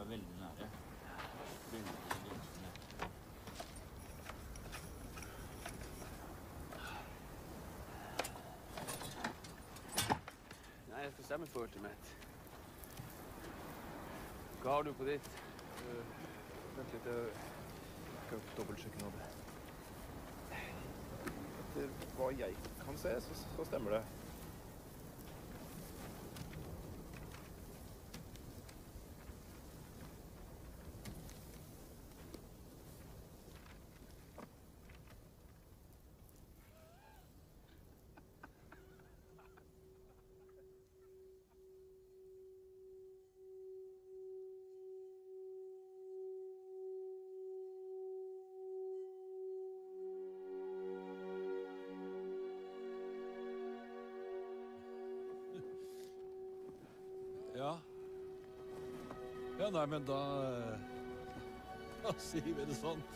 veldig nære. Veldig grensene. Nei, jeg skal stemme for til mitt. Hva har du på ditt? Vent litt, jeg skal dobbeltsjekke nå det. Etter hva jeg kan se, så stemmer det. Ja. Ja, nei, men da sier vi det sånn.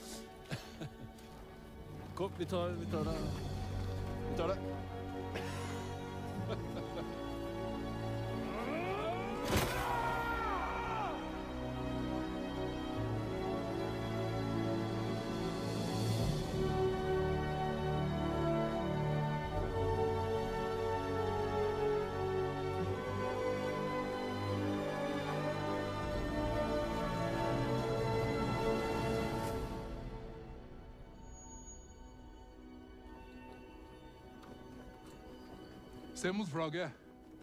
Kom, vi tar det. Vi tar det. Se mot flagget.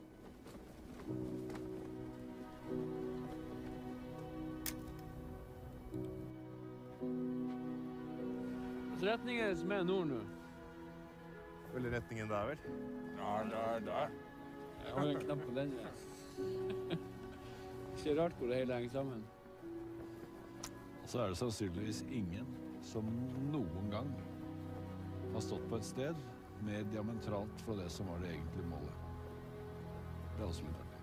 Retningen som er nord nå. Vel retningen der, vel? Der. Jeg har en knapp på den. Ikke rart hvor det hele henger sammen. Og så er det sannsynligvis ingen som noen gang har stått på et sted mer diametralt fra det som var det egentlige målet. Det er også litt artig.